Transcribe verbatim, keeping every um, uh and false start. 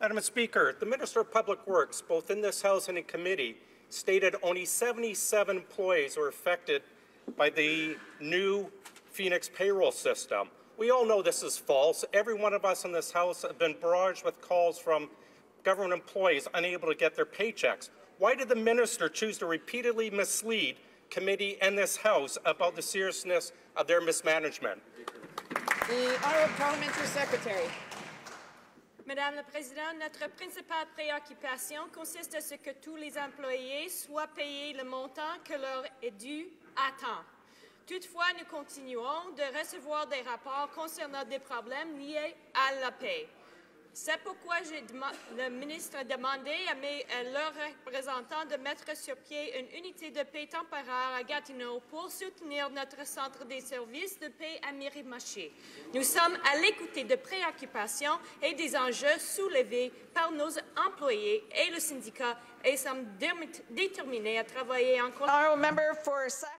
Madam Speaker, the Minister of Public Works, both in this House and in committee, stated only seventy-seven employees were affected by the new Phoenix payroll system. We all know this is false. Every one of us in this House have been barraged with calls from government employees unable to get their paychecks. Why did the minister choose to repeatedly mislead committee and this House about the seriousness of their mismanagement? The Honourable Parliamentary Secretary. Madame la Présidente, notre principale préoccupation consiste à ce que tous les employés soient payés le montant que leur est dû à temps. Toutefois, nous continuons de recevoir des rapports concernant des problèmes liés à la paie. C'est pourquoi le ministre a demandé à, mes, à leurs représentants de mettre sur pied une unité de paie temporaire à Gatineau pour soutenir notre centre des services de paie à Miramichi. Nous sommes à l'écoute des préoccupations et des enjeux soulevés par nos employés et le syndicat et sommes déterminés à travailler en